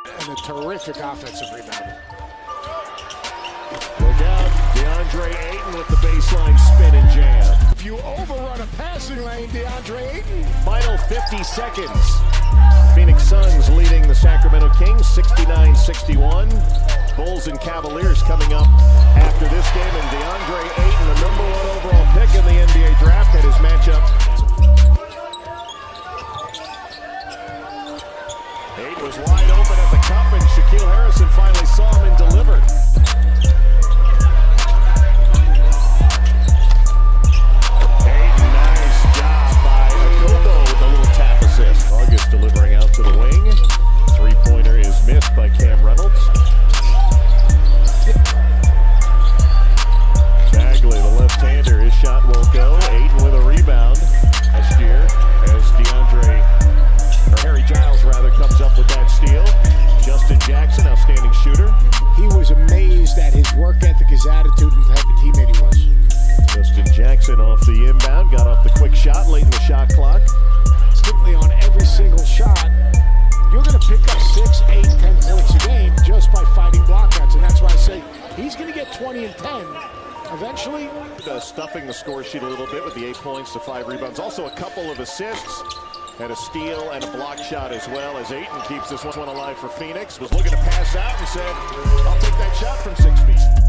And a terrific offensive rebound. Look out, DeAndre Ayton with the baseline spin and jam. If you overrun a passing lane, DeAndre Ayton. Final 50 seconds. Phoenix Suns leading the Sacramento Kings 69-61. Bulls and Cavaliers coming up after this game. And DeAndre Ayton, the #1 overall pick in the NBA draft, had his matchup. Ayton was wide open at the cup, and Shaquille Harrison finally saw him and delivered. Ayton, nice job by Akobo with a little tap assist. August delivering out to the wing. Three-pointer is missed by Cam Reynolds. Bagley, the left-hander, his shot won't go. Ayton with a rebound last year as Harry Giles comes up with that steal. Justin Jackson, outstanding shooter. He was amazed at his work ethic, his attitude, and the type of teammate he was. Justin Jackson off the inbound, got off the quick shot late in the shot clock. Simply on every single shot, you're going to pick up 6, 8, 10 points a game just by fighting blockouts, and that's why I say he's going to get 20 and 10 eventually. Stuffing the score sheet a little bit with the 8 points to 5 rebounds. Also a couple of assists. Had a steal and a block shot as well, as Ayton keeps this one alive for Phoenix. Was looking to pass out and said, I'll take that shot from 6 feet.